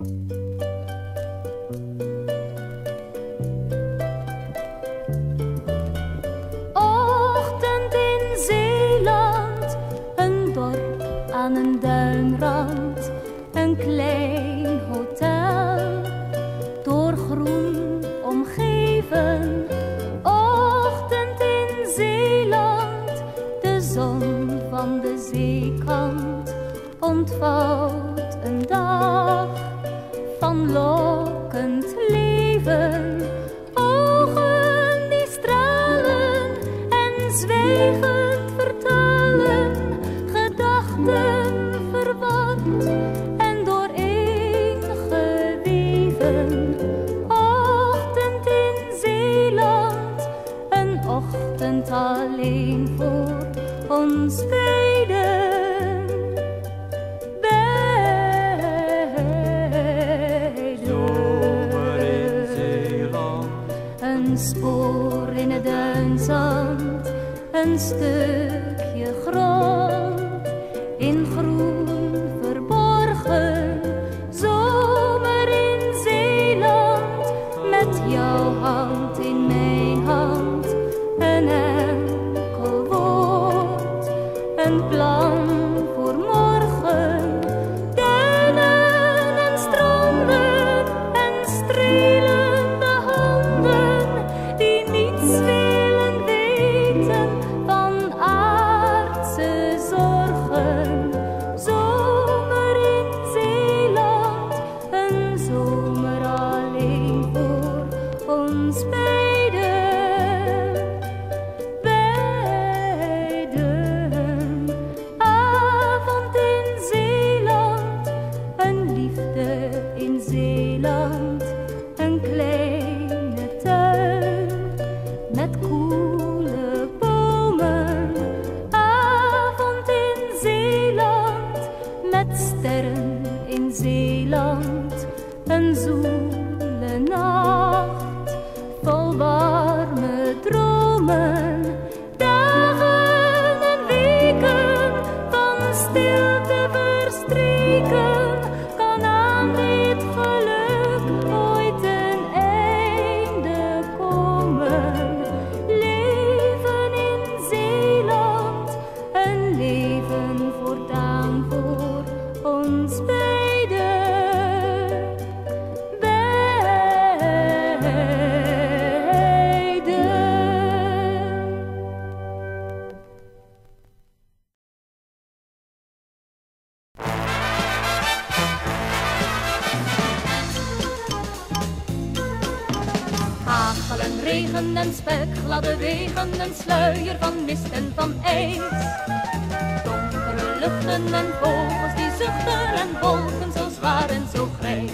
Ochtend in Zeeland, een dorp aan een duinrand, een klein hotel, door groen omgeven. Ochtend in Zeeland, de zon van de zeekant ontvouwt een dag van lokkend leven. Ogen die stralen en zwijgend vertalen, gedachten verward en dooreengeweven. Ochtend in Zeeland, een ochtend alleen voor ons beiden. Zomer in Zeeland, een spoor in het duinzand, een stukje grond in groen verborgen. Zomer in Zeeland, met jouw hand in mijn hand, een enkel woord, een plan voor morgen. Duinen en stranden en strelende handen, die niets willen weten van aardse zorgen. Zomer in Zeeland, een zomer alleen voor ons beiden. Beiden. Avond in Zeeland, een liefde in Zeeland, een kleine tuin met koele bomen. Avond in Zeeland, met sterren in Zeeland, een zoele nacht vol warme dromen. Dagen en weken van stilte verstreken, kan aan dit geluk ooit een einde komen. Leven in Zeeland, een leven voortaan voor ons beiden. Hagelen, regen en spek, gladde wegen, een sluier van mist en van ijs. Donkere luchten en vogels die zuchten en wolken zo zwaar en zo grijs.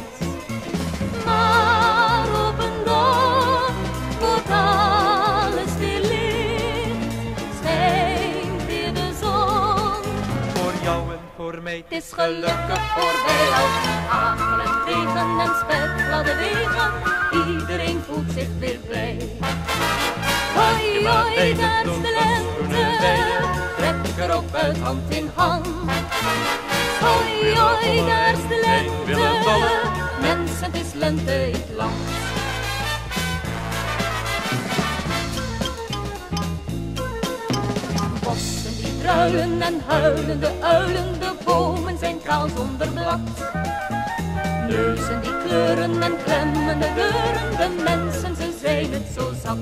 Maar op een dag wordt alles weer licht, schijnt weer de zon. voor jou en voor mij. Het is gelukkig voorbij als die hagelen, regen en spek, gladde wegen. Iedereen voelt zich weer blij. Hoi, hoi, daar is de lente, trek er op uit hand in hand. Hoi, hoi, daar is de lente, mensen, het is lente in het land. Bossen die druilen en huilen, de uilen, de bomen zijn kaal zonder blad. Neuzen die kleuren en klemmen de deuren, de mensen, ze zijn het zo zat.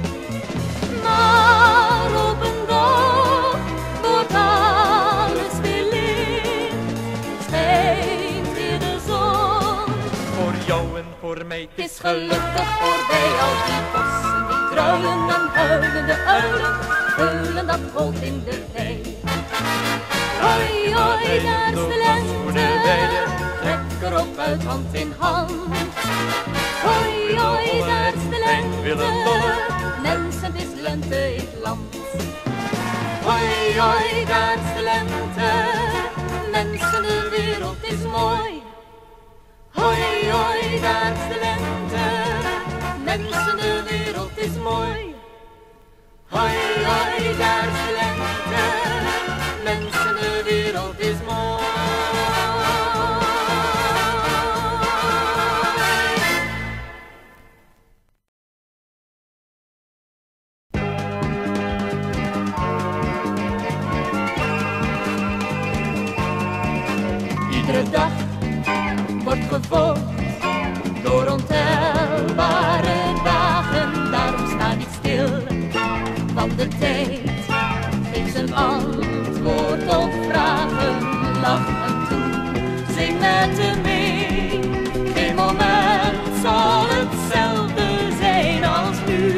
Maar op een dag wordt alles weer licht, schijnt weer de zon. Voor jou en voor mij. Het is gelukkig voorbij al die bossen die druilen en huilen, de uilen, huilen dat gold in de wei. Hoi, hoi, daar is de lente, trek erop uit hand in hand. Hoi, hoi, daar is de lente, mensen, het is lente in het land. Hoi, hoi, daar is de lente, mensen, de wereld is mooi. Hoi, hoi, daar is de lente, mensen, de wereld is mooi. Hoi, hoi, daar is de lente, mensen, de wereld is mooi. opgevolgd door ontelbare dagen. Daarom sta niet stil, want de tijd geeft zijn antwoord op vragen. Lach hem toe, zing met hem mee. Geen moment zal hetzelfde zijn als nu.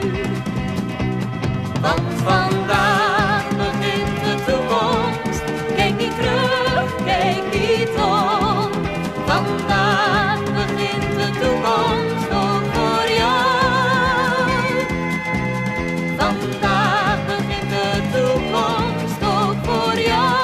Want vandaag begint de toekomst. Kijk niet terug, kijk niet om. Vandaag begint de toekomst ook voor jou. Vandaag begint de toekomst ook voor jou.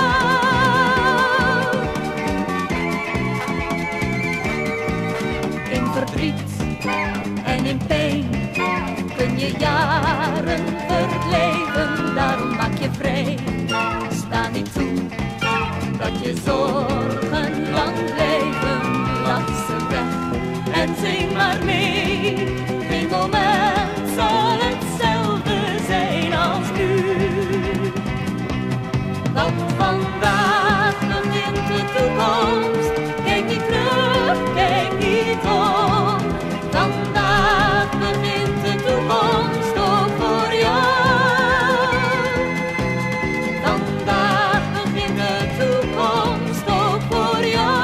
In verdriet en in pijn kun je jaren verblijven, daarom maak je vrij. Sta niet toe dat je zorgen lang blijven. Lach ze weg en zing maar mee. Geen moment zal hetzelfde zijn als nu. Want vandaag begint de toekomst. Kijk niet terug, kijk niet om. Vandaag begint de toekomst ook voor jou. Vandaag begint de toekomst ook voor jou.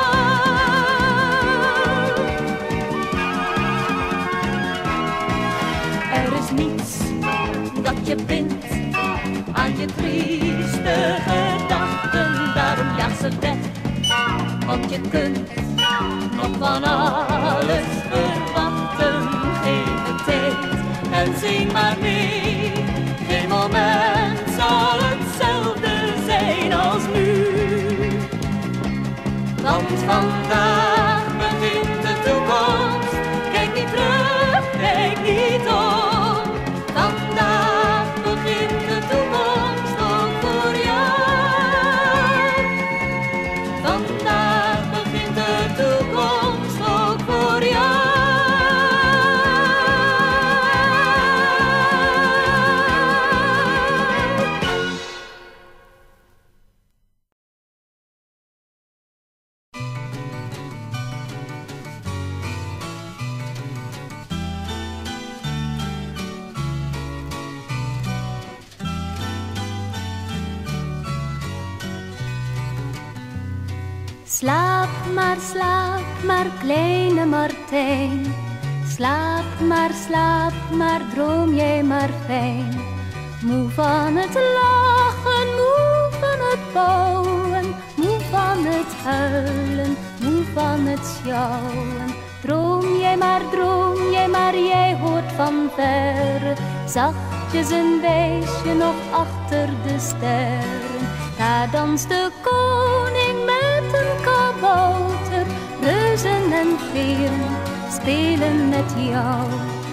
Er is niets dat je bindt aan je trieste gedachten. Daarom jaag ze weg, want je kunt nog van alles verwachten. Geef het tijd en zing maar mee. Geen moment zal hetzelfde zijn als nu. Want vandaag begint de toekomst. Kijk niet terug, kijk niet om. Vandaag begint de toekomst ook voor jou. Vandaag begint de toekomst ook voor jou. Slaap maar, kleine Martijn. Slaap maar, droom jij maar fijn. Moe van het lachen, moe van het bouwen, moe van het huilen, moe van het sjouwen. Droom jij maar, jij hoort van verre zachtjes een wijsje nog achter de sterren. Daar danst de koning met een kabouter, reuzen en veeren spelen met jou.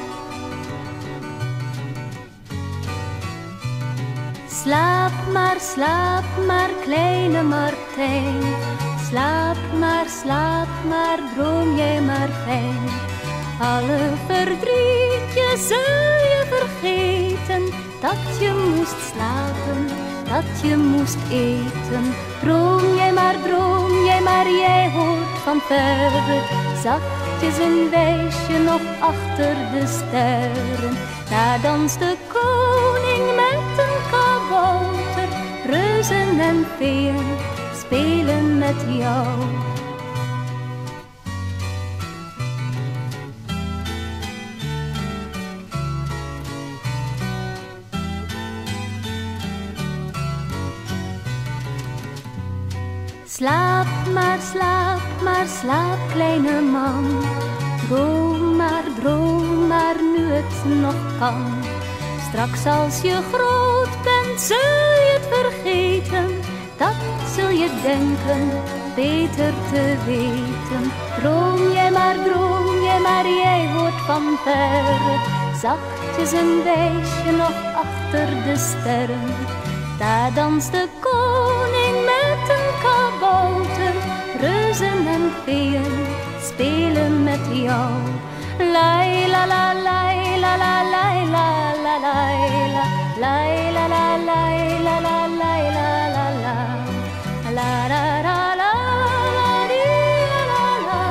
Slaap maar, kleine Martijn. Slaap maar, droom jij maar fijn. Alle verdrietjes zul je vergeten, dat je moest slapen, dat je moest eten. Droom jij maar, jij hoort van verre zachtjes een wijsje nog achter de sterren. Daar danst de koning met een kabouter, reuzen en veeren spelen met jou. Slaap maar, slaap kleine man. Droom maar, nu het nog kan. Straks als je groot bent, zul je het vergeten. Dat zul je denken, beter te weten. Droom jij maar, jij hoort van verre zachtjes een wijsje nog achter de sterren. Daar danst de koning met een kabouter, reuzen en feeën spelen met jou. Lai la la lai la la lai la la lai la lai la la lai la la lai la la la la la la la la la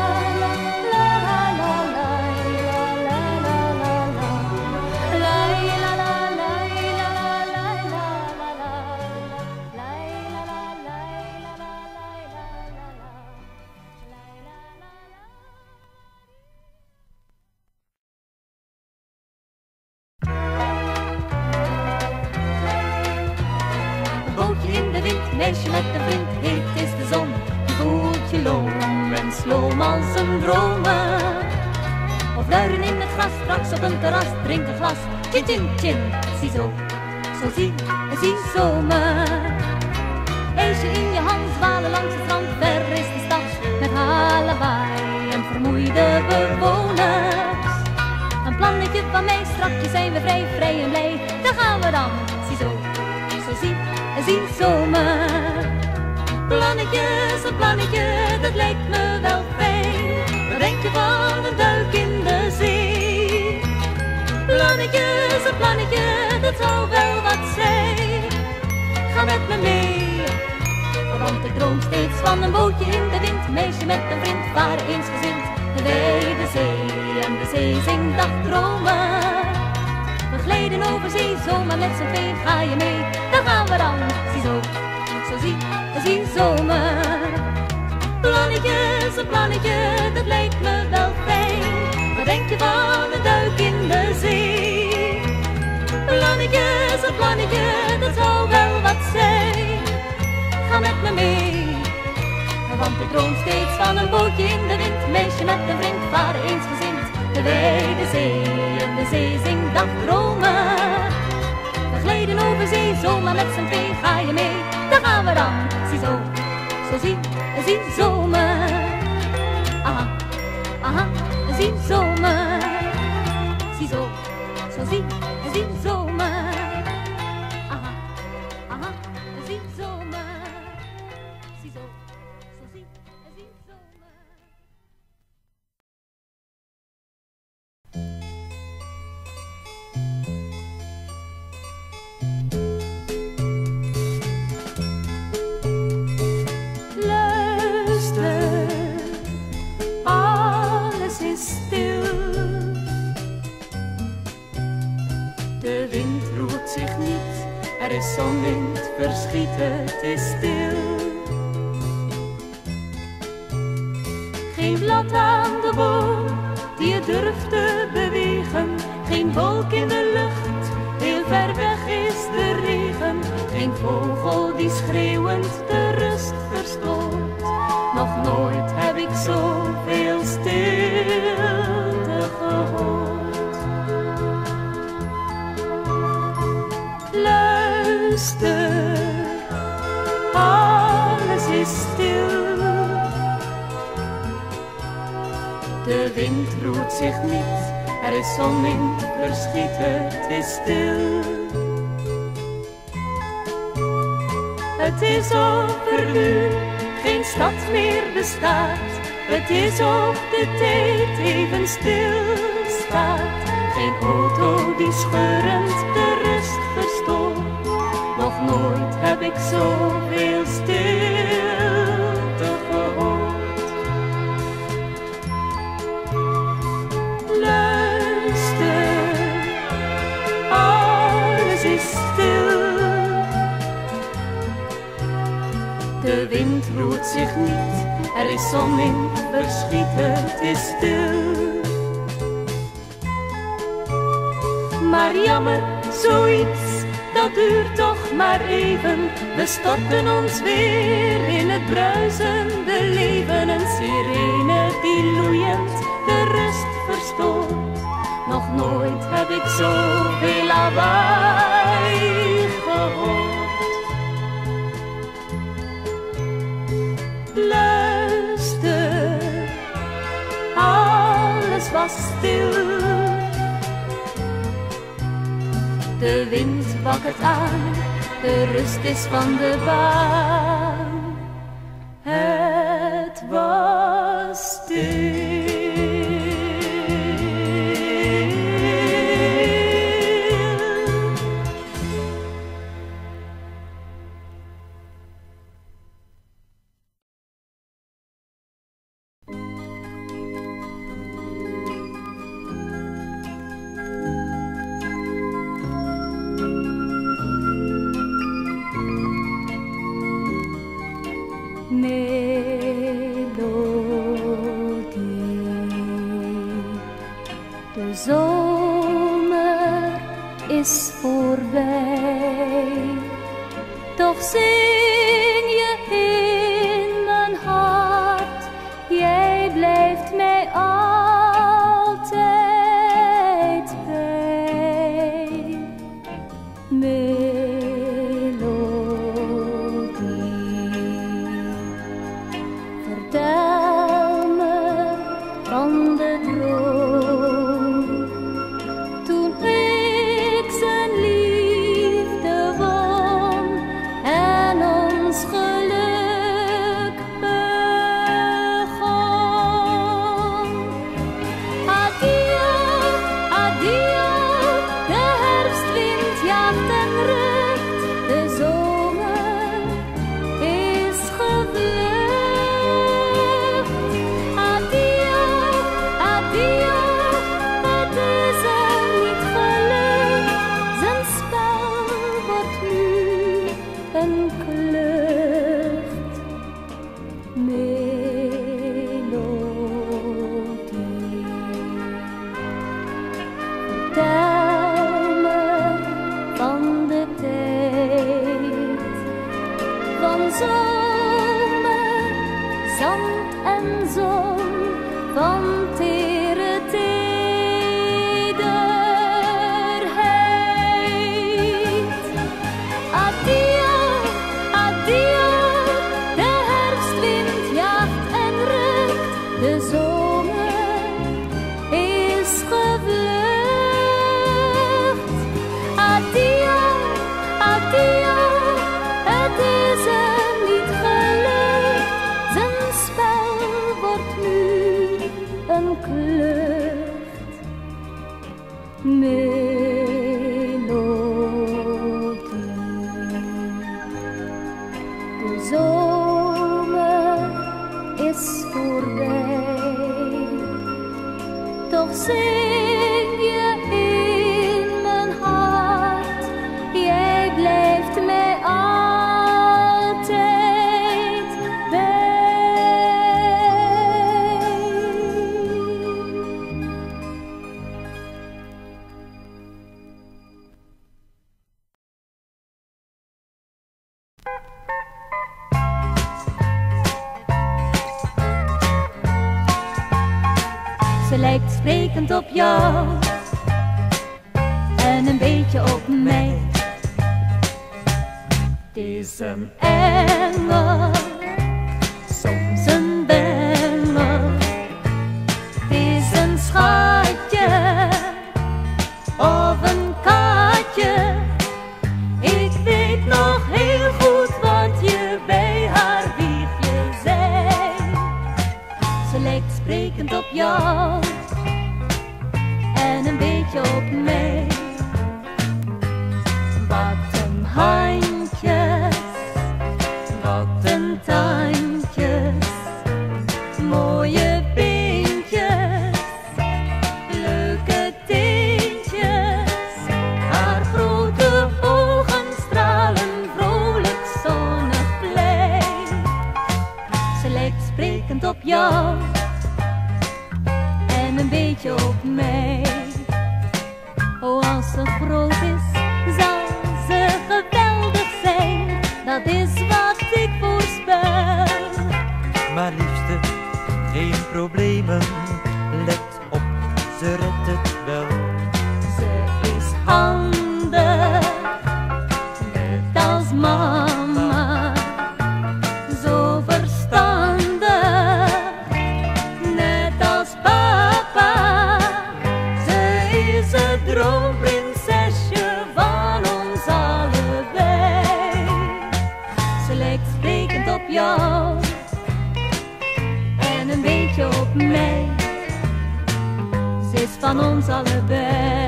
allemaal zijn dromen. Of luieren in het gras, straks op een terras, drink een glas. Tjin, tjin, tjin, ziezo, zo zie zomer. Ijsje in je hand, zwalen langs het strand, ver is de stad met halawaai en vermoeide bewoners. Een plannetje van mij, strakjes zijn we vrij, vrij en blij. Daar gaan we dan, ziezo, zo zie zomer. Plannetjes, een plannetje, dat lijkt me wel fijn. Wat denk je van een duik in de zee? Plannetjes, een plannetje, dat zou wel wat zijn. Ga met me mee, want ik droom steeds van een bootje in de wind. Meisje met een vriend, varen eensgezind, de wijde zee. En de zee zingt dagdromen. We glijden over zee, zomaar met z'n twee, ga je mee? Daar gaan we dan, ziezo, zo zie zomer. Plannetjes, een plannetje, dat lijkt me wel fijn. Wat denk je van een duik in de zee? Plannetjes, een plannetje, dat zou wel wat zijn. Ga met me mee, want ik droom steeds van een bootje in de wind. Meisje met een vriend, varen eensgezind, de wijde zee. En de zee zingt dagdromen. We glijden over zee, zomaar met z'n twee, ga je mee? Daar gaan we dan, ziezo, zo zie zomer. Aha, aha, zie zomer. Ziezo, zo zie zomer. Aha, aha, zie zomer. Ziezo, zo zie zomer. De wind roert zich niet, er is zonwind, verschiet, het is stil. Geen blad aan de boom die het durft te bewegen, geen wolk in de lucht, heel ver weg is de regen. Geen vogel die schreeuwend de rust verstoort, nog nooit heb ik zoveel stilte gehoord. Luister, alles is stil. De wind roert zich niet, er is zonwind, verschiet, het is stil. Het is of er nu geen stad meer bestaat. Het is of de tijd even stilstaat. Geen auto die scheurend de rust verstoort. Nog nooit heb ik zoveel stilte gehoord. Luister, alles is stil. De wind roert zich niet, er is zonwind, verschiet, het is stil. Maar jammer, zoiets, dat duurt toch maar even. We storten ons weer in het bruisende leven. Een sirene die loeiend de rust verstoort. Nog nooit heb ik zoveel lawaai gehoord. Luister, alles was stil. De wind wakkert aan, de rust is van de baan. Het was stil. De zomer is voorbij, toch zing je in mijn hart, jij blijft blijft mij altijd bij. Vertel me van de droom, toen ik zijn liefde won en ons geluk begon. Adieu, adieu, de herfstwind jaagt en rukt, de zomer is gevlucht. Zomer, zand en zon, van tere tederheid. Adieu, adieu, de herfstwind jaagt en rukt, de zomer is gevlucht. Adieu, adieu, het is niet gelukt, zijn spel wordt nu een klucht. Melodie. De zomer is voorbij, toch zing je in mijn hart, jij blijft mij altijd bij. Ze lijkt sprekend op jou en een beetje op mij. Het is een engel, soms een bengel. Het is een schatje of een katje. Ik weet nog heel goed wat je bij haar wiegje zei. Ze lijkt sprekend op jou en een beetje op mij. Wat een handjes, wat een tandjes, mooie beentjes, leuke teentjes. Haar grote ogen stralen vrolijk zonnig blij. Ze lijkt sprekend op jou en een beetje op mij. Oh, als ze groot is, zal ze geweldig zijn. Dat is wat ik voorspel. Maar liefste, geen problemen. Let op, ze redt het wel. Ze is handig, net als mama. Zo verstandig, net als papa. Ze is het droomprinsesje van ons allebei. Ze lijkt sprekend op jou en een beetje op mij. Ze is van ons allebei.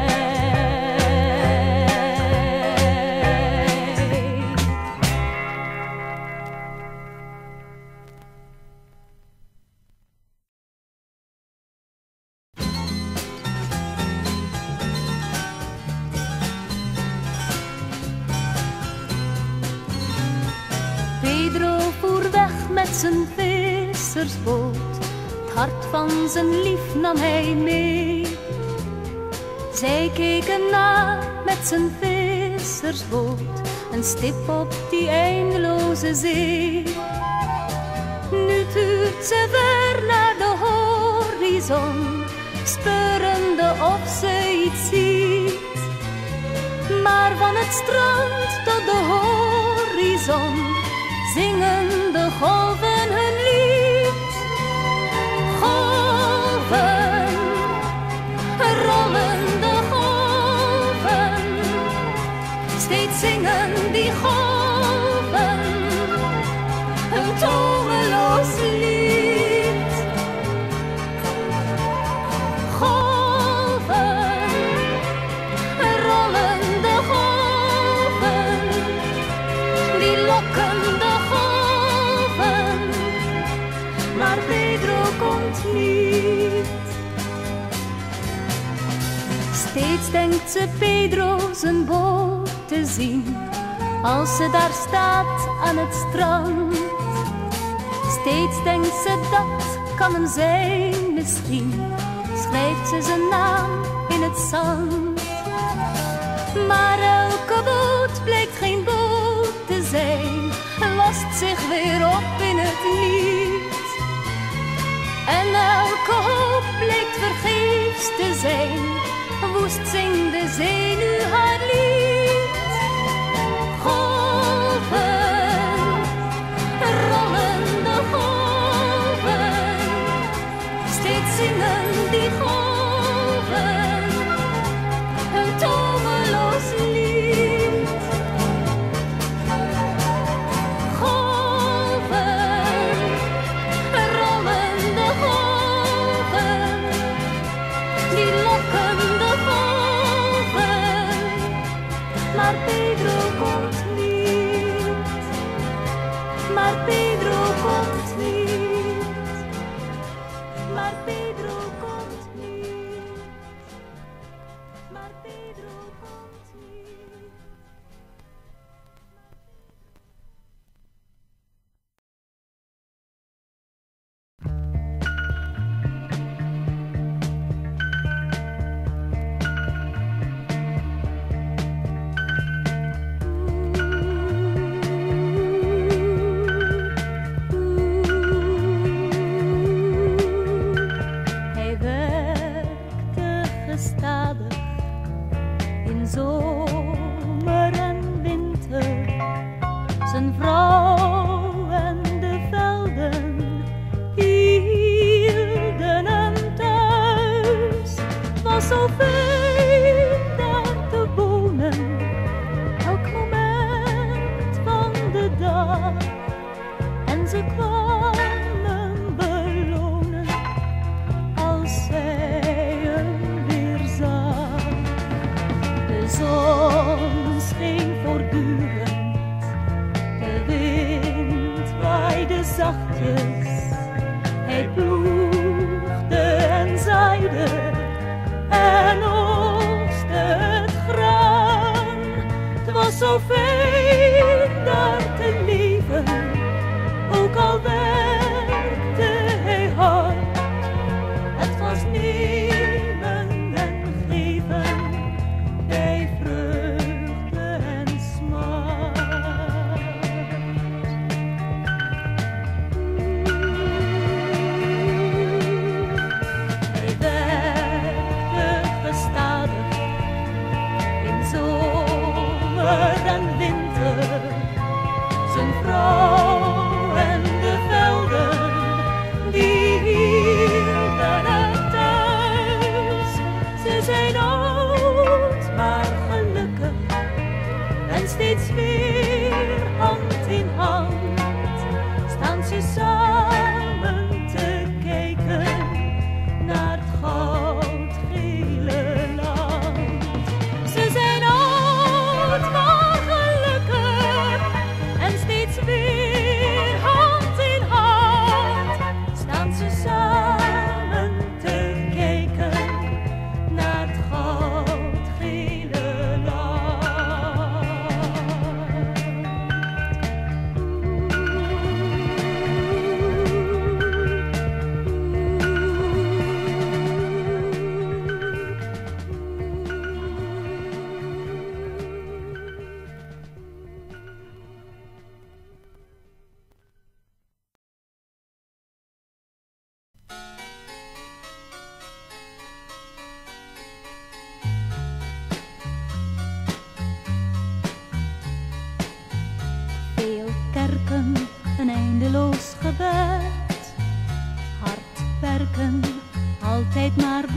Pedro voer weg met zijn vissersboot, het hart van zijn lief nam hij mee. Zij keken na met zijn vissersboot, een stip op die eindeloze zee. Nu tuurt ze ver naar de horizon. horizon, speurende of ze iets ziet. Maar van het strand tot de horizon zingen de golven hun lied. Golven, rollende golven, steeds zingen die golven een tomeloos lied. Golven, rollende golven, die lokken de golven, maar Pedro komt niet. Steeds denkt ze Pedro zijn boot te zien, als ze daar staat aan het strand. Steeds denkt ze dat kan hem zijn misschien, schrijft ze zijn naam in het zand. Maar elke boot blijkt geen boot te zijn, lost zich weer op in het niet. En elke hoop blijkt vergeefs te zijn, woest zingt de zee nu haar lied. Golven, rollende golven, steeds zingen die golven een tomeloos lied. Golven, rollende golven, die lokken de golven, maar Pedro komt niet. Maar Pedro komt niet. Maar Pedro komt niet. Maar Pedro komt niet. Hij werkte gestadig in zomer en winter, zijn vrouw en de velden hielden hem thuis. Was zo fijn daar te wonen, elk moment van de dag. En ze kwamen belonen als zij hem weer zag. De zon scheen voortdurend, de wind waaide zachtjes. Hij ploegde en zaaide en oogste het graan. Het was zo fijn daar te leven, ook al werkte hij hard. Het was nemen en geven bij vreugde en smart.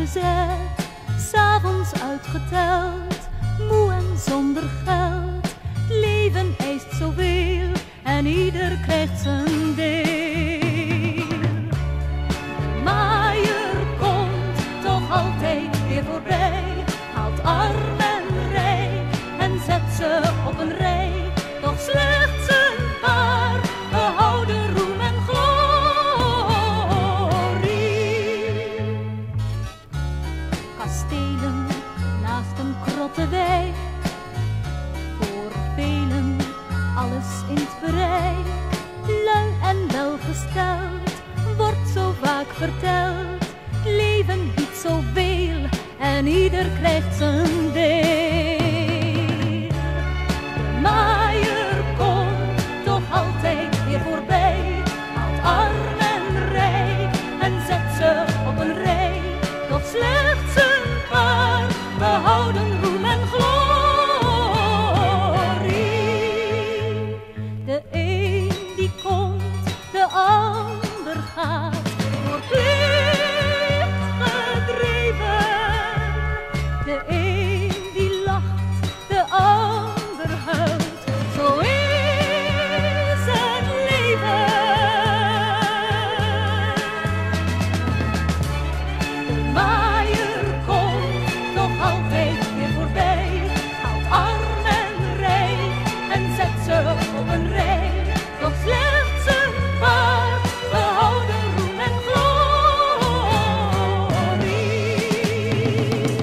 bezet, 's avonds uitgeteld, moe en zonder geld. Het leven eist zoveel en ieder krijgt zijn deel. De maaier komt toch altijd weer voorbij, haalt arm en rijk en zet ze op een rij. Toch slechts een paar behouden roem en glorie. Kastelen naast een krottenwijk, voor velen alles in het bereik. Lui en welgesteld, wordt zo vaak verteld. Het leven biedt zoveel en ieder krijgt zijn deel. De maaier komt toch altijd weer voorbij, haalt arm en rijk en zet ze op een rij. Tot slechts een paar behouden roem en glorie. De een die komt, de ander gaat, door plicht gedreven. De een die lacht, de ander huilt, zo is het leven. De maaier komt toch altijd weer voorbij, haalt arm en rijk en zet ze op een rij. Toch slechts een paar behouden roem en glorie.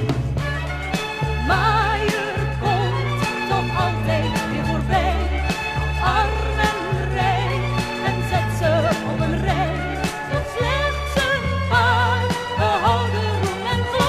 Maaier komt toch altijd weer voorbij, haalt arm en rijk en zet ze op een rij. Toch slechts een paar behouden roem en glorie.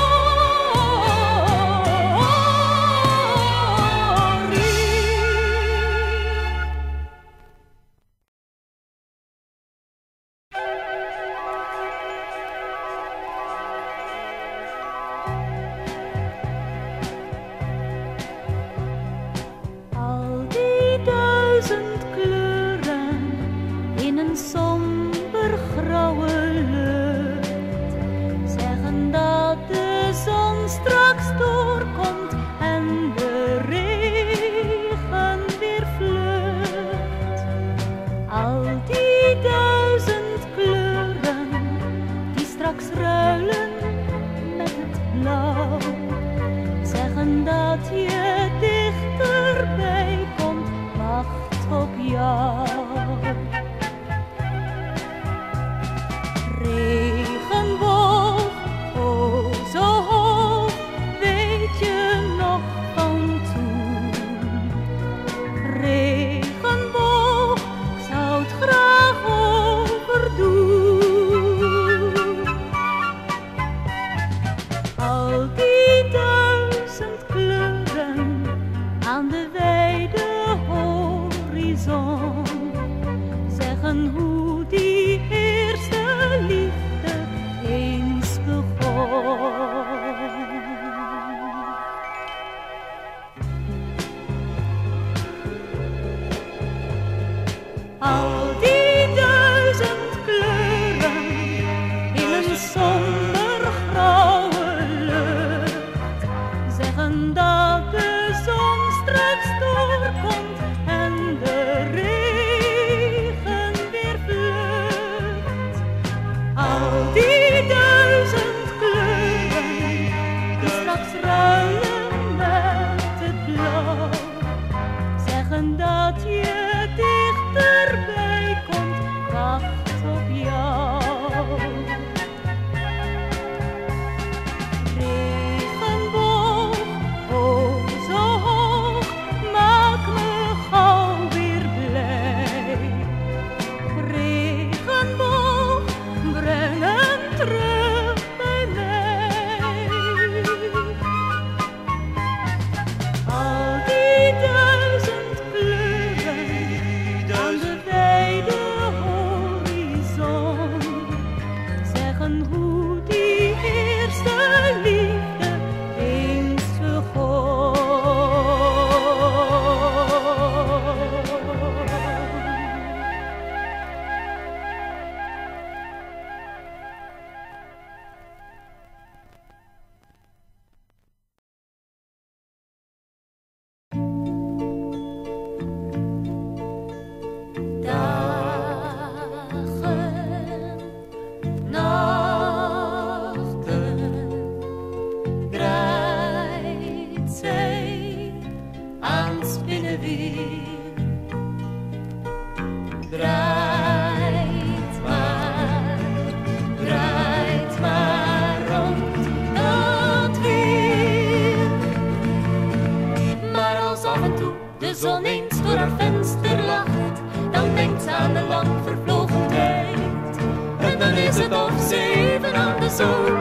Al die duizend kleuren in een somber grauwe lucht zeggen dat de zon straks doorkomt en de regen weer vlucht. Al die duizend kleuren die straks ruilen met het blauw zeggen dat je dichterbij komt, wacht op jou. Regenboog, oh zo hoog, weet je nog van toen? Regenboog, ik zou het graag overdoen. Al die duizend kleuren aan de wijde horizon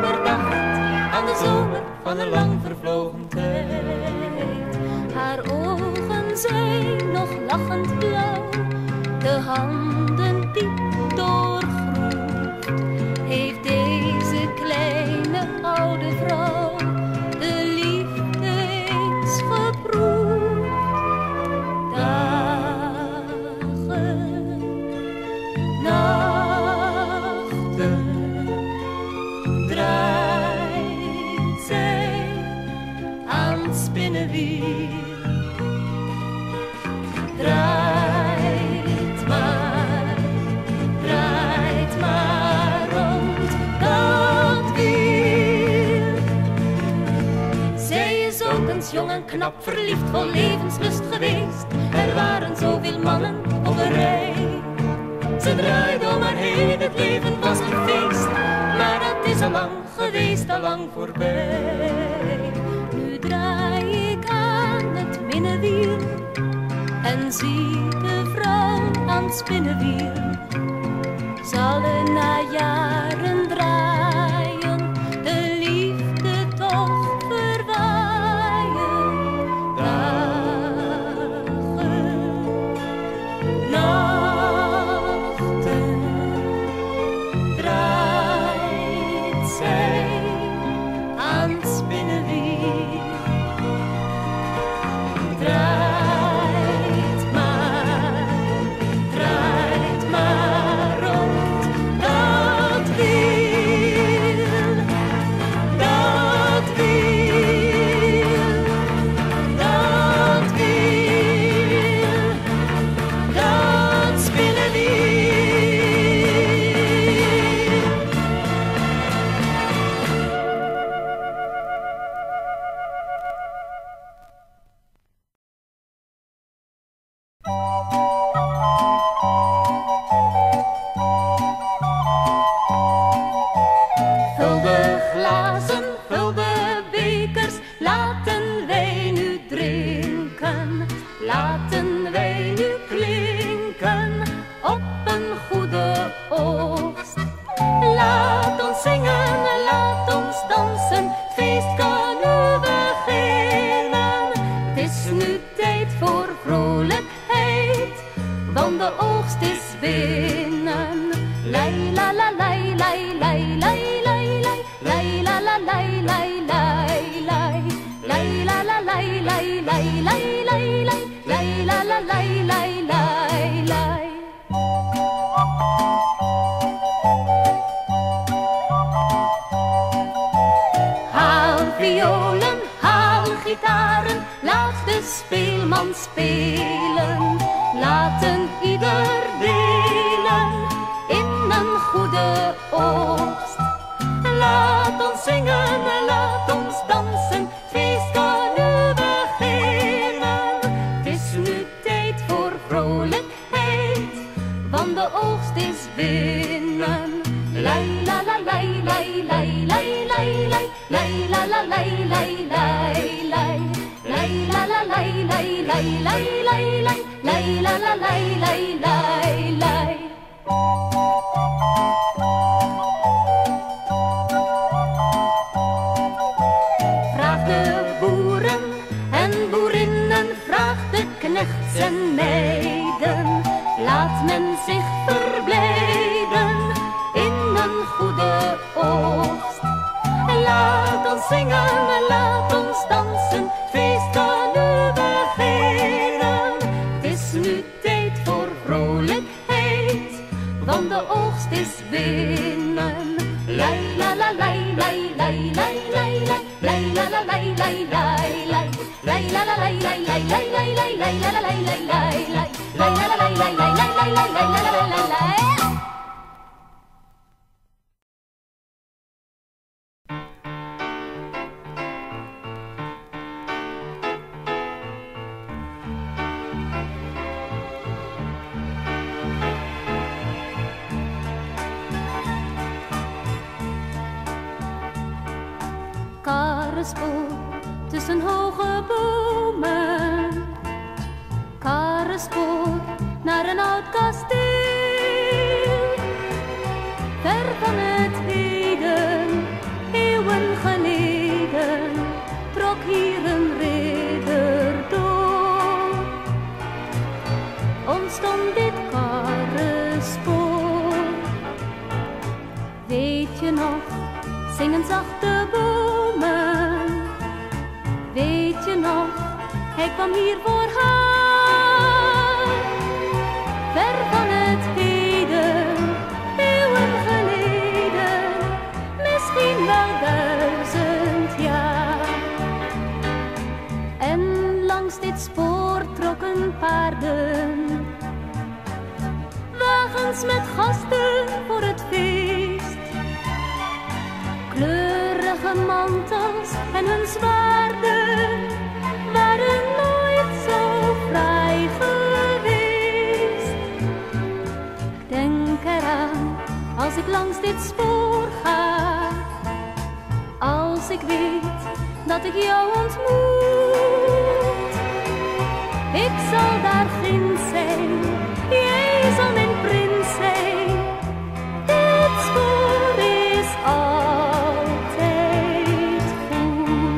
herdacht aan de zomer van een lang vervlogen tijd. Haar ogen zijn nog lachend blauw, de handen diep doorgroefd. Heeft deze kleine oude vrouw de liefde eens geproefd? Dagen, nachten, draait zij aan het spinnenwiel. Draait maar rond dat wiel. Zij is ook eens jong en knap, verliefd, vol levenslust geweest. Er waren zoveel mannen op een rij. Ze draaide om haar heen, het leven was een feest. Maar dat is al lang geweest, al lang voorbij. Nu draai ik aan het minnewiel en zie de vrouw aan het spinnenwiel. Zal er na jaren draaien, de liefde toch verwaaien? Dagen, nachten, draait zij aan het spinnenwiel. Draait maar rond dat wiel, dat wiel, dat wiel, dat spinnenwiel. Vul de glazen, vul de bekers, laten wij nu drinken. Laten wij nu klinken op een goede oogst. Laat ons zingen, laat ons dansen, het feest kan nu beginnen. Het is nu tijd voor vrolijkheid, want de oogst is binnen. Lei la la lei lei lei lei lei lei lei la la lei lei lei lei lei la la lei lei lei lei lei lei lei la la lei lei lei lei. Haal violen, haal gitaren, laat de speelman spelen. Laten ieder delen in een goede oogst. Laat ons zingen, laat ons dansen, het feest kan nu beginnen. Het is nu tijd voor vrolijkheid, want de oogst is binnen. Lei la la lei lei lei lei lei lei lei la la lei lei lei lei lei la la lei lei lei lei lei lei lei la la lei lei lei lei. Vraag de boeren en boerinnen, vraag de knechts en meiden. Laat men zich verblijden in een goede oogst. Laat ons zingen, laat ons dansen, het feest kan nu beginnen. Het is nu tijd voor vrolijkheid, want de oogst is binnen. Lei la la lei lei lei lei lei lei lei la la lei lei lei lei lei la la lei lei lei lei lei lei lei la la lei lei lei lei lei la la lei lei lei lei lei lei lei la la lei lei. Karrespoor tussen hoge bomen, karrespoor naar een oud kasteel. Ver van het heden de bomen. Weet je nog, hij kwam hier voor haar. Ver van het heden, eeuwen geleden, misschien wel 1000 jaar. En langs dit spoor trokken paarden, wagens met gasten voor het feest. Kleurige mantels en hun zwaarden waren nooit zo fraai geweest. Ik denk eraan als ik langs dit spoor ga, als ik weet dat ik jou ontmoet. Ik zal daar ginds zijn, jij zal mijn prins zijn. Dit spoor is altijd goed.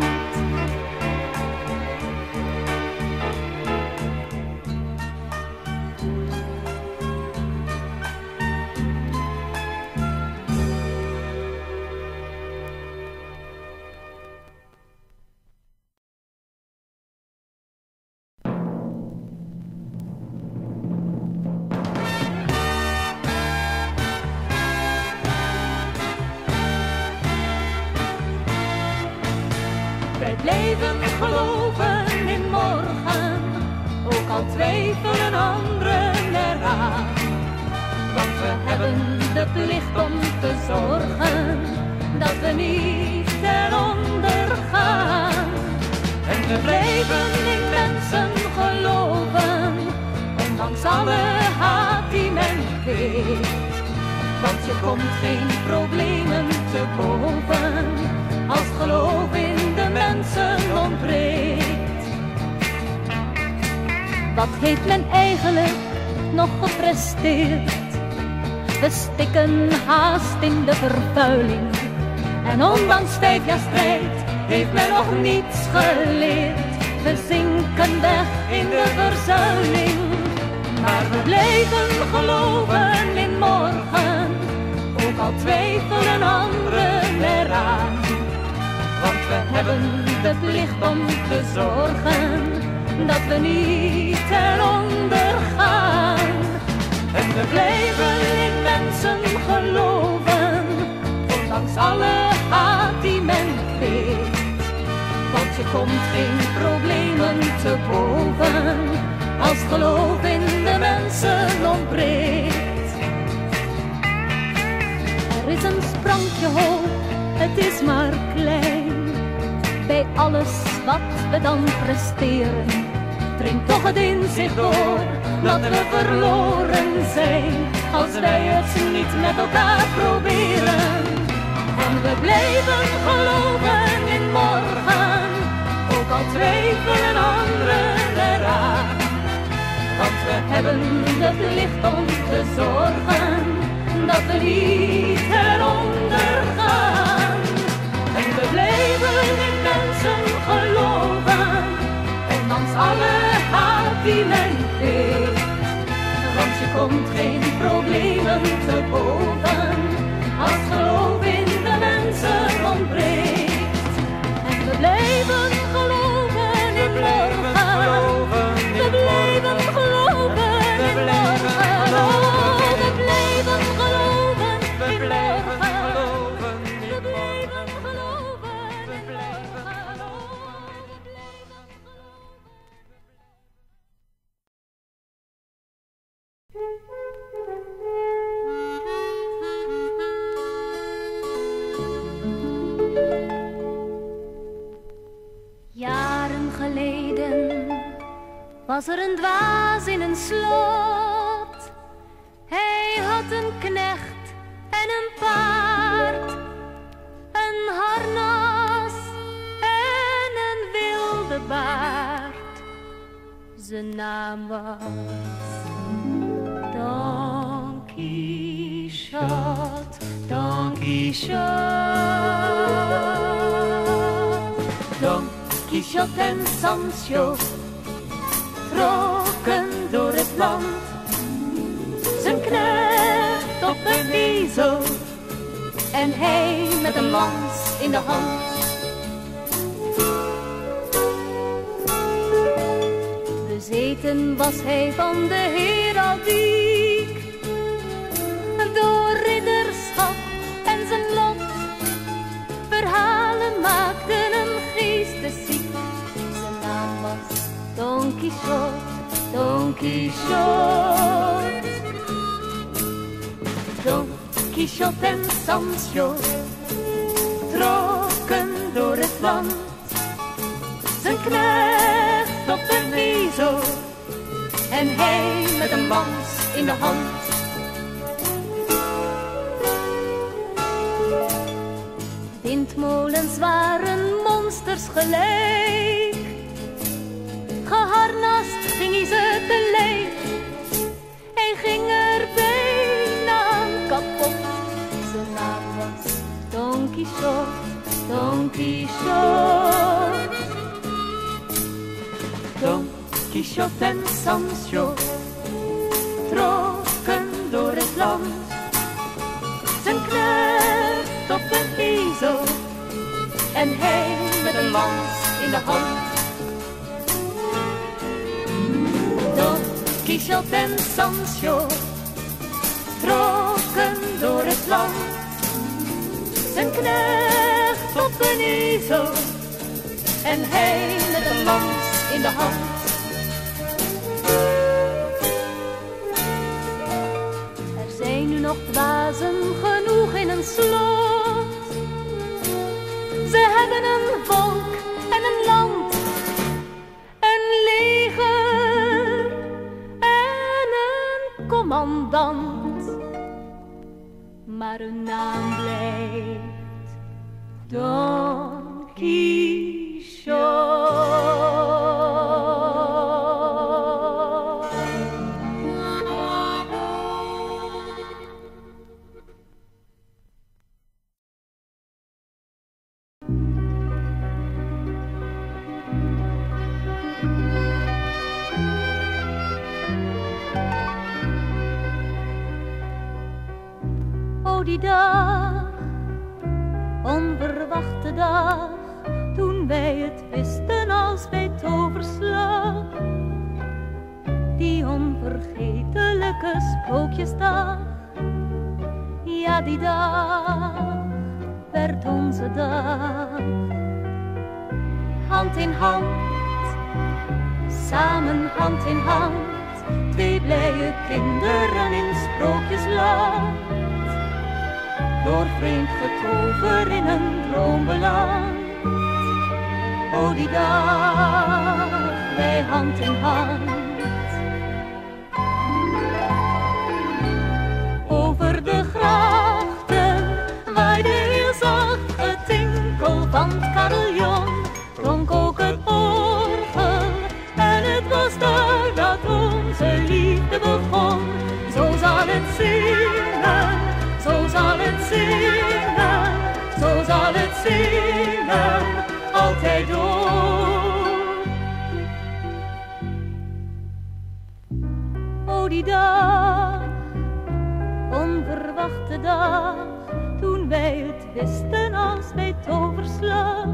Wij bleven geloven in morgen, ook al twijfelen anderen eraan. Want we hebben de plicht om te zorgen dat we niet ten onder gaan. En we blijven in mensen geloven, ondanks alle haat die men heeft. Want je komt geen problemen te boven als geloof in de mensen ontbreekt. Wat heeft men eigenlijk nog gepresteerd? We stikken haast in de vervuiling. En ondanks 5 jaar strijd heeft men nog niets geleerd. We zinken weg in de verzuiling. Maar we blijven geloven in morgen, ook al twijfelen anderen eraan. Want we hebben de plicht om te zorgen dat we niet ten onder gaan. En we blijven in mensen geloven, ondanks alle haat die men weet. Want je komt geen problemen te boven als geloof in de mensen ontbreekt. Er is een sprankje hoop, het is maar klein. Bij alles wat we dan presteren, dringt toch het inzicht door dat we verloren zijn als wij het niet met elkaar proberen. En we blijven geloven in morgen, ook al twijfelen anderen eraan. Want we hebben de plicht om te zorgen dat we niet eronder gaan. En we blijven in mensen geloven, ondanks alle haat die men heeft. Want je komt geen problemen te boven als geloof in de mensen ontbreekt. En we blijven geloven in morgen, we blijven geloven in morgen. Oh, we blijven geloven in morgen. Jaren geleden was er een dwaas in een slot. Hij had een knecht en een paard, een harnas en een wilde baard. Zijn naam was Don Quixote, Don Quixote. Don Quixote en Sancho trokken door het land. Zijn knecht op een ezel en hij met een lans in de hand. Bezeten was hij van de heraldiek, door ridderschap en zijn lot. Verhalen maakten hem geestesziek. Zijn naam was Don Quixote, Don Quixote. Don Quixote en Sancho trokken door het land. Zijn knecht op een ezel en hij met een lans in de hand. Windmolens waren monsters gelijk, geharnast ging hij ze te lijf. Hij ging er bijna aan kapot. Zijn naam was Don Quixote, Don Quixote. Don Quixote en Sancho trokken door het land. Zijn knecht op een ezel en hij met een lans in de hand. Don Quixote en Sancho trokken door het land. Zijn knecht op een ezel en hij met een lans in de hand. Er zijn nu nog dwazen genoeg in een slot. Ze hebben een volk en een land, een leger en een commandant. Maar hun naam blijft Don Quixote. Die dag, onverwachte dag, toen wij het wisten als bij toverslag. Die onvergetelijke sprookjesdag, ja die dag werd onze dag. Hand in hand, samen hand in hand, twee blije kinderen in sprookjesland. Door vreemd getover in een droom beland. O die dag, wij hand in hand. Over de grachten waaide heel zacht het tinkel van het carillon. Klonk ook het orgel en het was daar dat onze liefde begon. Zo zal het zingen. Zo zal het zingen, zo zal het zingen, altijd door. O die dag, onverwachte dag, toen wij het wisten als bij toverslag.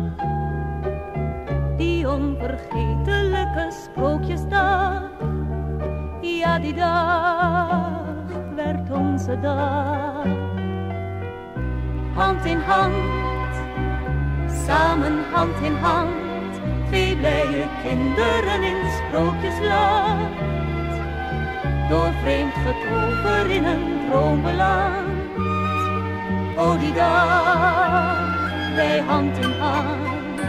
Die onvergetelijke sprookjesdag, ja die dag werd onze dag. Hand in hand, samen hand in hand, twee blije kinderen in sprookjesland. Door vreemd getover in een droom beland. O die dag, wij hand in hand.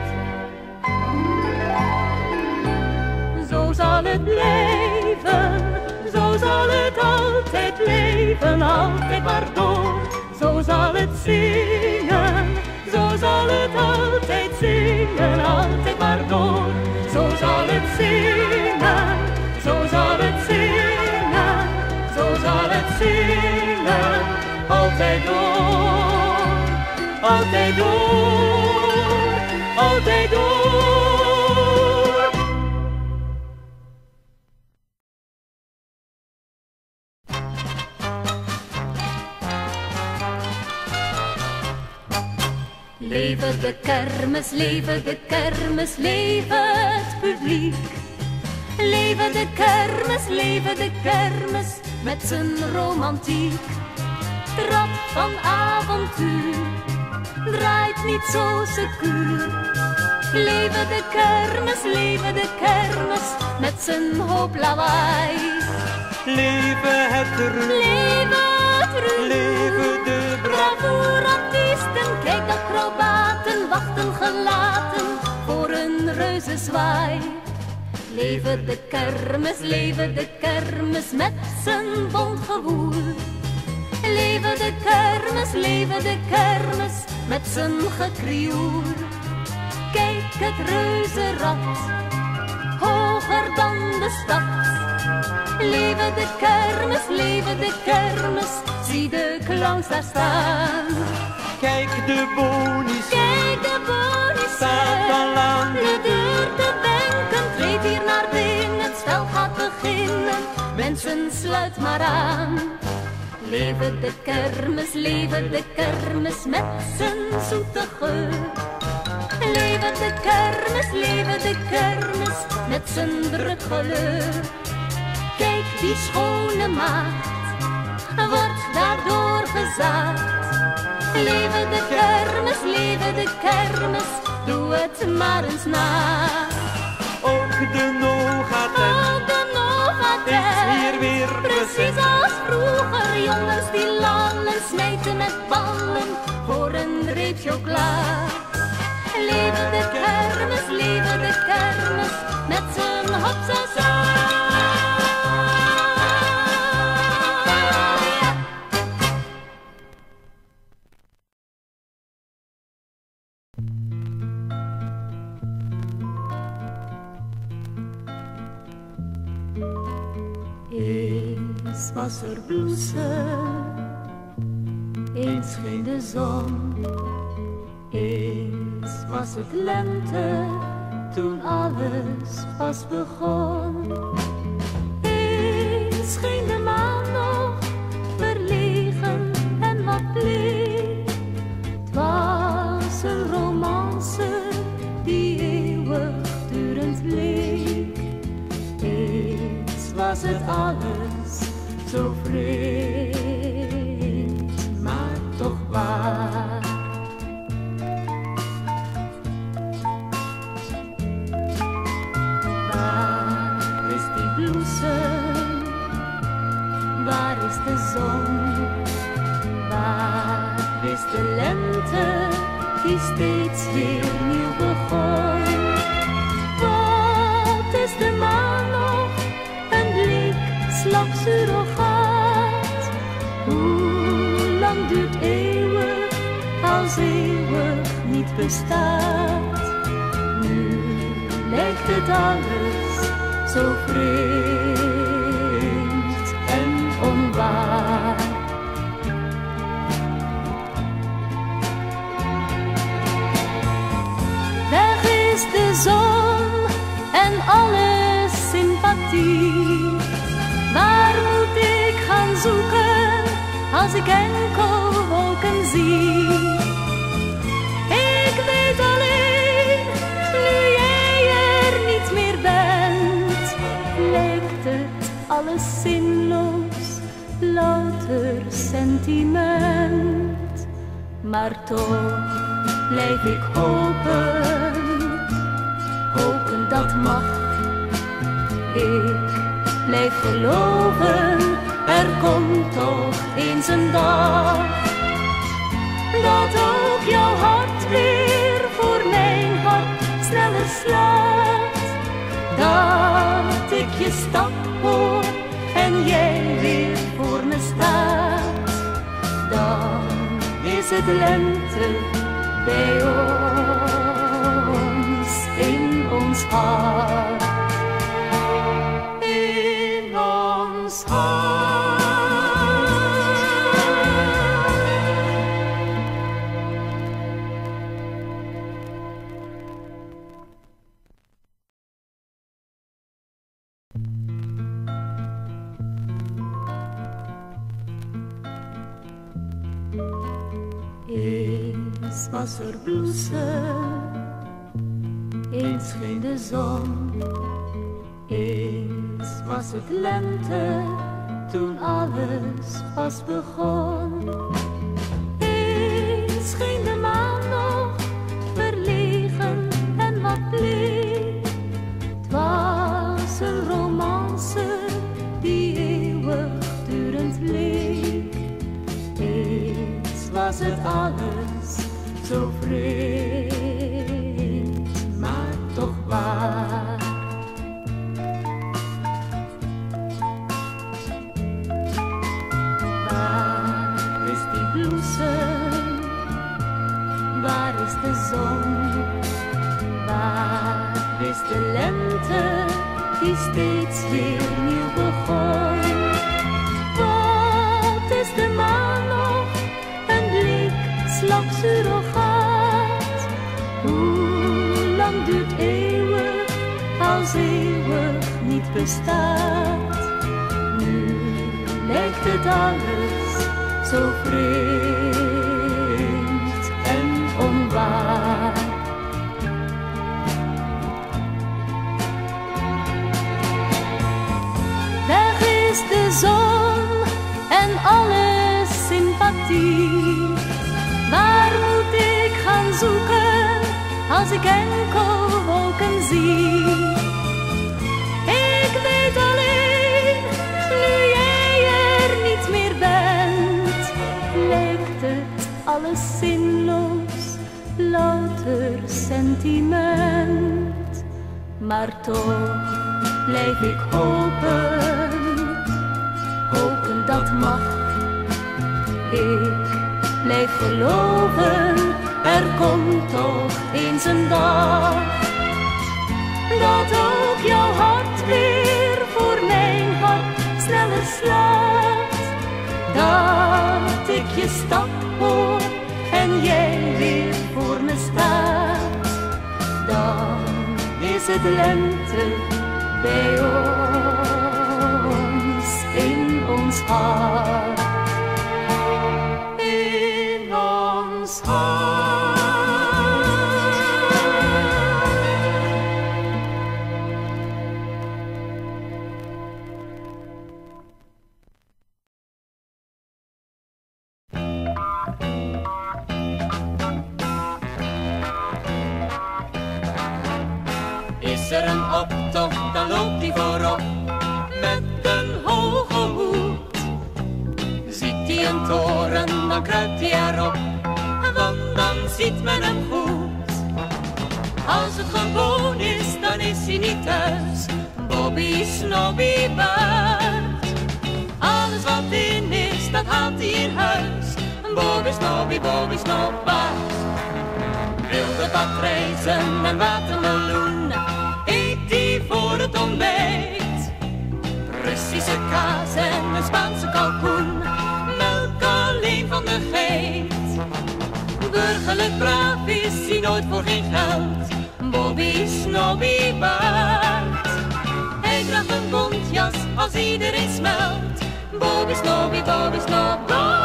Zo zal het blijven, zo zal het altijd leven, altijd maar door. Zo zal het zingen, zo zal het altijd zingen, altijd maar door. Zo zal het zingen, zo zal het zingen, zo zal het zingen, altijd door, altijd door, altijd door. Leven de kermis, leven de kermis, leven het publiek. Leven de kermis met zijn romantiek. Trap van avontuur, draait niet zo secuur. Leven de kermis met zijn hoop lawaai. Leven het roer, leven de bravoure-artiesten, kijk acrobaten, wachten gelaten voor een reuzenzwaai. Leven de kermis met zijn bont gewoel. Leven de kermis met zijn gekrioel. Kijk het reuzenrad, hoger dan de stad. Leven de kermis, zie de clowns daar staan. Kijk de bonis, staat al aan de deur te wenken. Treed hier naar binnen, het spel gaat beginnen. Mensen, sluit maar aan. Leven de kermis met zijn zoete geur. Leven de kermis met zijn druk geleur. Kijk die schone maagd, wordt daardoor gezaagd. Leven de kermis, doe het maar eens na. Ook de Nogaten is hier weer precies als vroeger. Jongens die lallen, smijten met ballen voor een reep chocola. Leven de kermis met zijn hopsasa. Eens was er bloesem, eens scheen de zon. Eens was het lente, toen alles pas begon. Eens scheen de maan nog, verlegen en wat bleek. 'Het was een romance die eeuwigdurend bleek. Eens was het alles zo vreemd, maar toch waar. Waar is die bloesem? Waar is de zon? Waar is de lente die steeds weer nieuw begon? Wat is de maan nog? Een blik slapsurrogaat. Hoe lang duurt eeuwig als eeuwig niet bestaat? Nu lijkt het alles zo vreemd en onwaar. Weg is de zon en alle sympathie. Waar moet ik gaan zoeken als ik enkel wolken zie? Ik weet alleen, nu jij er niet meer bent, lijkt het alles zinloos, louter sentiment. Maar toch blijf ik hopen, hopen dat mag. Ik blijf geloven, er komt toch eens een dag dat ook jouw hart weer voor mijn hart sneller slaat. Dat ik je stap hoor en jij weer voor me staat. Dan is het lente bij ons in ons hart. In ons hart. Eens was er bloesem, eens scheen de zon. Eens was het lente, toen alles pas begon. Eens scheen de maan nog, verlegen en wat bleek. 'Twas een romance die eeuwigdurend leek. Eens was het alles zo vreemd, maar toch waar. Waar is die bloesem? Waar is de zon? Waar is de lente die steeds weer nieuw begon? Wat is de maan nog? Een bleek slapsurrogaat. Hoe lang duurt eeuwig als eeuwig niet bestaat? Nu lijkt het alles zo vreemd en onwaar. Weg is de zon en alle sympathie. Waar moet ik gaan zoeken als ik enkel wolken zie? Ik weet alleen, nu jij er niet meer bent, lijkt het alles zinloos, louter sentiment. Maar toch blijf ik hopen, hopen dat mag. Ik blijf geloven, er komt toch eens een dag dat ook jouw hart weer voor mijn hart sneller slaat. Dat ik je stap hoor en jij weer voor me staat. Dan is het lente bij ons in ons hart. In ons hart. Is er een optocht, dan loopt die voorop met een hoge hoed. Ziet hij een toren, dan kruipt hij erop, want dan ziet men hem goed. Als het gewoon is, dan is hij niet thuis, Bobby Snobby Baard. Alles wat in is, dat haalt hij in huis, Bobby Snobby Baard. Wilde patrijzen en watermeloen eet hij voor het ontbijt. Russische kaas en een Spaanse kalkoen, melk alleen van de geit. Burgerlijk braaf is hij nooit voor geen geld, Bobby Snobby Baard. Hij draagt een bontjas als iedereen smelt, Bobby Snobby Baard.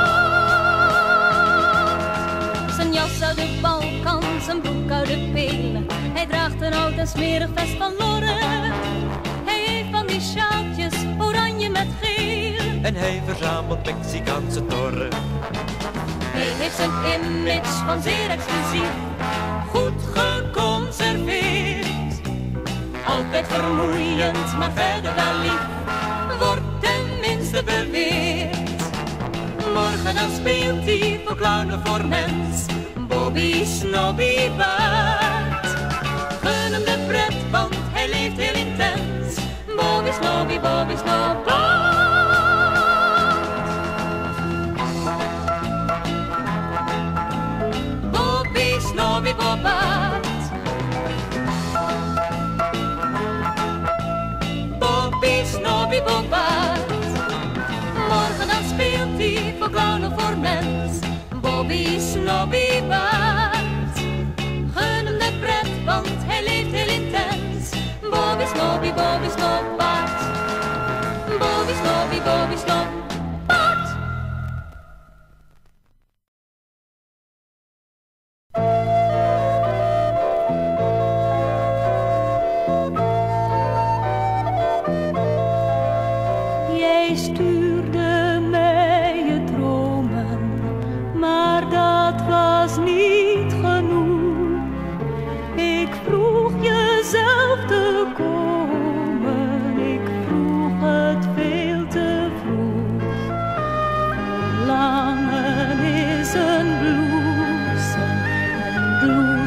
Zijn jas uit de Balkan, zijn broek uit de Pelen. Hij draagt een oud en smerig vest van Lorren. Hij heeft van die sjaaltjes, oranje met geel. En hij verzamelt Mexicaanse torren. Hij heeft zijn image van zeer exclusief, goed geconserveerd. Altijd vermoeiend, maar verder wel lief, wordt tenminste beweerd. Morgen dan speelt hij voor clown of voor mens, Bobby Snobby Baard. Gun hem de pret, want hij leeft heel intens, Bobby Snobby Baard. Bobby Snobby Baard. Bobby Snobby Baard. Morgen dan speelt hij voor clown of voor mens, Bobby Snobby Baard. Gun hem de pret, want hij leeft heel intens, Bobby Snobby Baard. Bobby Snobby Baard.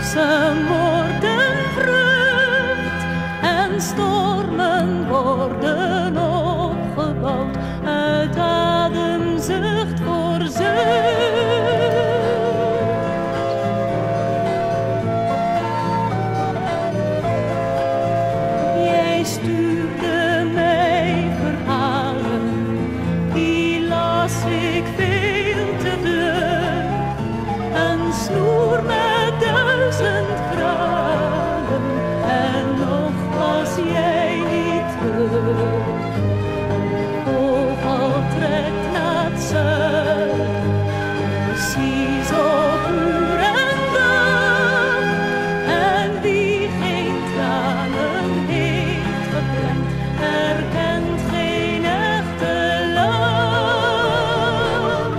Dansen worden vrucht en stormen worden opgebouwd uit ademzucht voor zucht. Jij stuurde mij verhalen, die las ik veel te vlug. Een snoer met 1000 kralen en nog was jij niet terug. Een vogel trekt naar het zuiden, precies op uur en dag. En wie geen tranen heeft geklemd, herkent geen echte lach.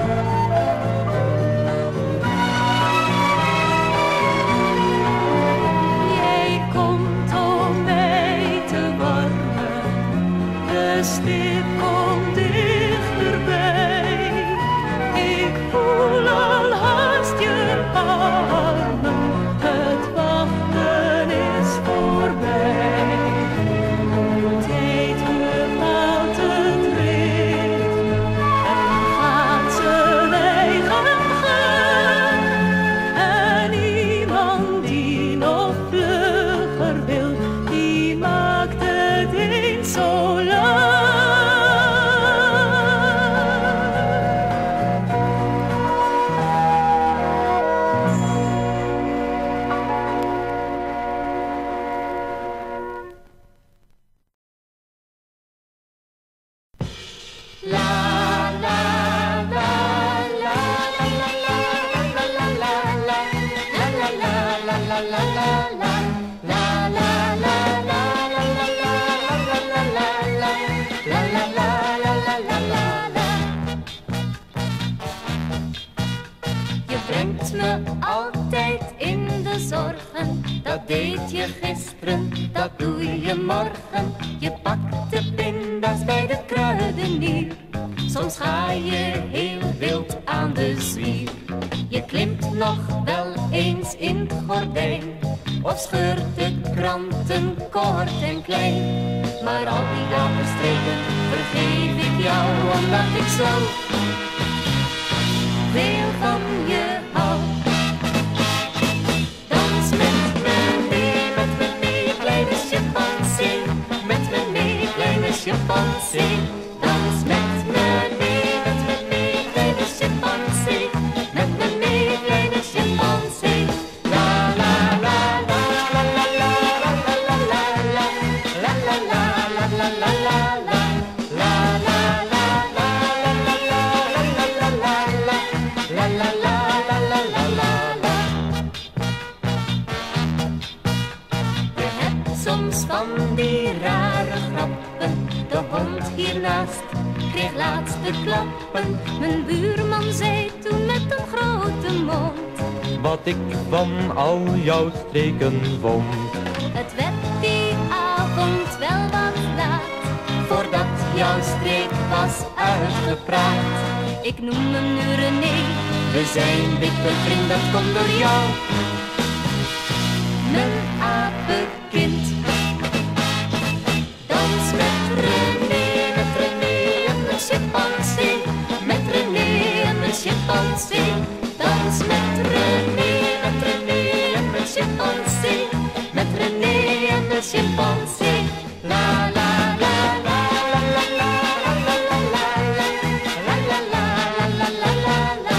Jij komt om mij te warmen, de stip komt dichterbij. Ik voel al haast je armen, het wachten is voorbij. Tijd bepaalt het ritme en gaat zijn eigen gang. En iemand die nog vlugger wil, die maakt het eens zo lang. Je brengt me altijd in de zorgen, dat deed je gisteren, dat doe je morgen. Je pakt de pinda's bij de kruidenier, soms ga je heel wild aan de zwier. Je klimt nog wel eens in het gordijn, of scheurt de kranten kort en klein. Maar al die jagerstreken vergeef ik jou, omdat ik zo veel van je hou. Dans met me mee, kleine chimpansee. Met me mee, kleine chimpansee. Dans met me mee, kleine chimpansee. Met me mee, kleine chimpansee. La la la la la la la la la la la la la la la la la la. Je hebt soms van die rare grappen. De hond hiernaast kreeg laatst de klappen. Mijn buurman zei toen met een grote mond: wat ik van al jouw streken vond. het werd die avond wel wat laat, voordat jouw streek was uitgepraat. Ik noem hem nu René, we zijn dikke vriend, dat komt door jou. Mijn apenkind. Dans met René en mijn chimpansee. Met René en mijn chimpansee. Dans met René en mijn chimpansee. Met René en mijn chimpansee. La la la la la la la la la la la la la la la la la.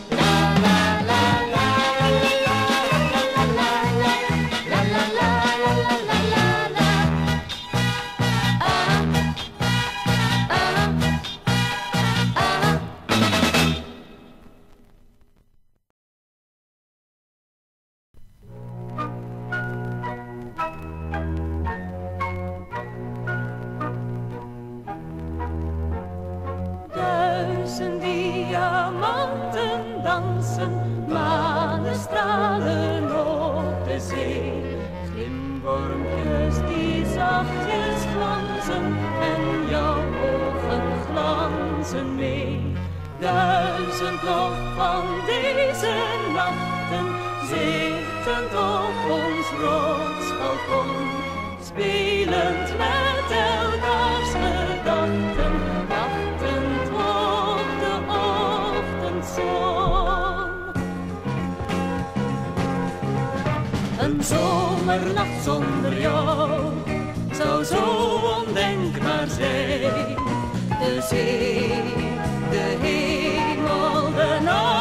Duizend diamanten dansen, manestralen op de zee. Glimwormpjes die zachtjes glanzen en jouw ogen glanzen mee. Duizend nog van deze nachten zittend op op ons rotsbalkon, spelend met elkaars gedachten, wachtend op de ochtendzon. Een zomernacht zonder jou zou zo ondenkbaar zijn. De zee, de hemel, de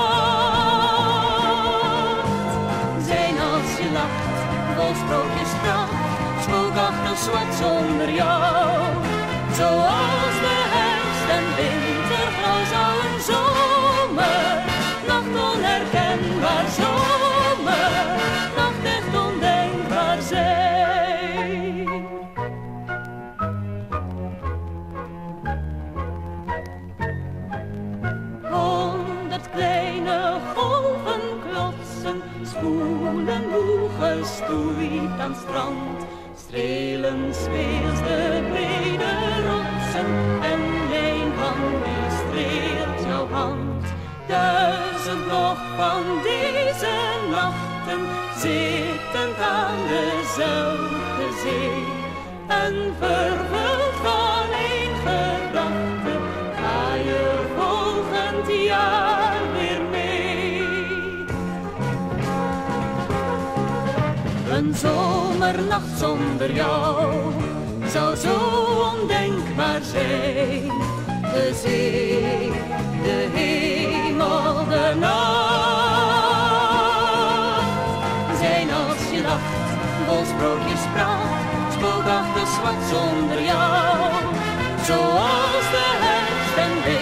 nacht zijn als je lacht, vol sprookjespracht, spookachtig zwart zonder jou. Zoals de herfst en winter grauw zou een zomernacht onherkenbaar, zomernacht echt ondenkbaar zijn. 100 kleine golven klotsen, spoelen moe gestoeid aan strand, strelen speels de brede rotsen en mijn hand die streelt jouw hand. 1000 nog van deze nachten, zittend aan dezelfde zee, en vervuld van één gedachte, ga je volgend jaar weer mee. Een zomernacht zonder jou zou zo ondenkbaar zijn. De zee, de hemel, de nacht zijn als je lacht, vol sprookjespracht, spookachtig zwart zonder jou. Zoals de herfst en winter